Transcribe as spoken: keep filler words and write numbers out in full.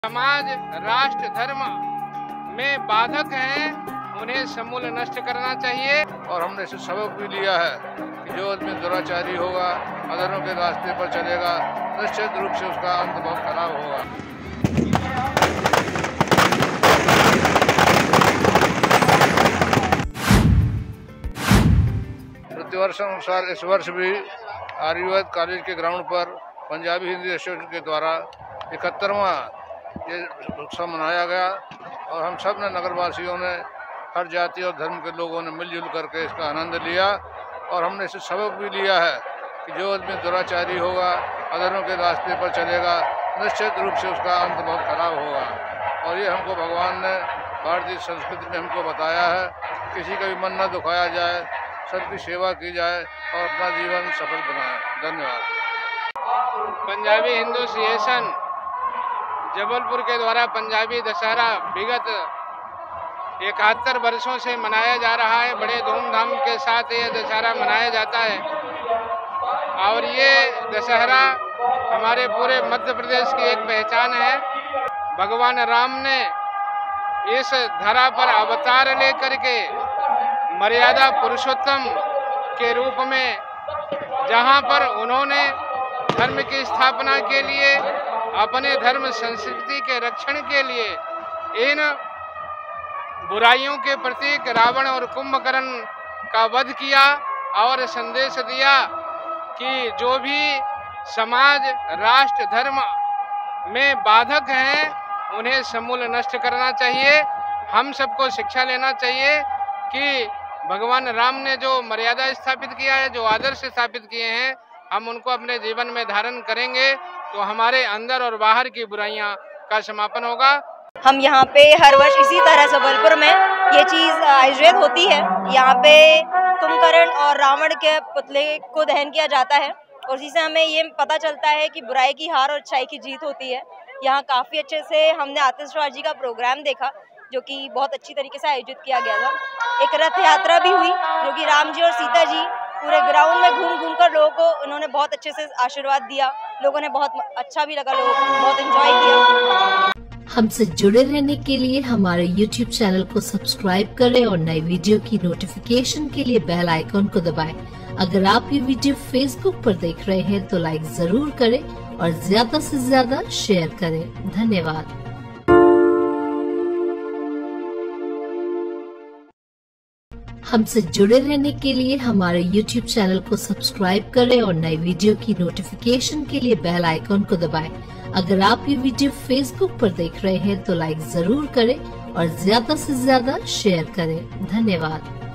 समाज राष्ट्र धर्म में बाधक हैं, उन्हें समूल नष्ट करना चाहिए। और हमने इसे सबक भी लिया है कि जो आदमी दुराचारी होगा, अधर्म के रास्ते पर चलेगा, निश्चित रूप से उसका अंत बहुत खराब होगा। प्रतिवर्ष अनुसार इस वर्ष भी आयुर्वेद कॉलेज के ग्राउंड पर पंजाबी हिंदी एसोसिएशन के द्वारा इकहत्तरवां ये उत्सव मनाया गया और हम सब ने नगरवासियों ने, हर जाति और धर्म के लोगों ने मिलजुल करके इसका आनंद लिया। और हमने इसे सबक भी लिया है कि जो आदमी दुराचारी होगा, अधर्म के रास्ते पर चलेगा, निश्चित रूप से उसका अंत बहुत खराब होगा। और ये हमको भगवान ने भारतीय संस्कृति में हमको बताया है, किसी का भी मन न दुखाया जाए, सबकी सेवा की जाए और अपना जीवन सफल बनाए। धन्यवाद। पंजाबी हिंदू एसोसिएशन जबलपुर के द्वारा पंजाबी दशहरा विगत इकहत्तर वर्षों से मनाया जा रहा है। बड़े धूमधाम के साथ ये दशहरा मनाया जाता है और ये दशहरा हमारे पूरे मध्य प्रदेश की एक पहचान है। भगवान राम ने इस धरा पर अवतार लेकर के मर्यादा पुरुषोत्तम के रूप में, जहाँ पर उन्होंने धर्म की स्थापना के लिए, अपने धर्म संस्कृति के रक्षण के लिए इन बुराइयों के प्रतीक रावण और कुंभकर्ण का वध किया और संदेश दिया कि जो भी समाज राष्ट्र धर्म में बाधक हैं, उन्हें समूल नष्ट करना चाहिए। हम सबको शिक्षा लेना चाहिए कि भगवान राम ने जो मर्यादा स्थापित किया है, जो आदर्श स्थापित किए हैं, हम उनको अपने जीवन में धारण करेंगे तो हमारे अंदर और बाहर की बुराइयां का समापन होगा। हम यहाँ पे हर वर्ष इसी तरह जबलपुर में ये चीज़ आयोजित होती है। यहाँ पे कुंभकर्ण और रावण के पुतले को दहन किया जाता है और इसी से हमें ये पता चलता है कि बुराई की हार और अच्छाई की जीत होती है। यहाँ काफ़ी अच्छे से हमने आतिशबाजी का प्रोग्राम देखा जो कि बहुत अच्छी तरीके से आयोजित किया गया था। एक रथ यात्रा भी हुई जो कि राम जी और सीता जी पूरे ग्राउंड में घूम घूम कर लोगों को उन्होंने बहुत अच्छे से आशीर्वाद दिया। लोगों ने बहुत अच्छा भी लगा, लोगों को बहुत एंजॉय किया। हमसे जुड़े रहने के लिए हमारे यूट्यूब चैनल को सब्सक्राइब करें और नई वीडियो की नोटिफिकेशन के लिए बेल आइकॉन को दबाएं। अगर आप ये वीडियो फेसबुक पर देख रहे हैं तो लाइक जरूर करें और ज्यादा से ज्यादा शेयर करें। धन्यवाद। हमसे जुड़े रहने के लिए हमारे यूट्यूब चैनल को सब्सक्राइब करें और नई वीडियो की नोटिफिकेशन के लिए बेल आइकॉन को दबाएं। अगर आप ये वीडियो फेसबुक पर देख रहे हैं तो लाइक जरूर करें और ज्यादा से ज्यादा शेयर करें। धन्यवाद।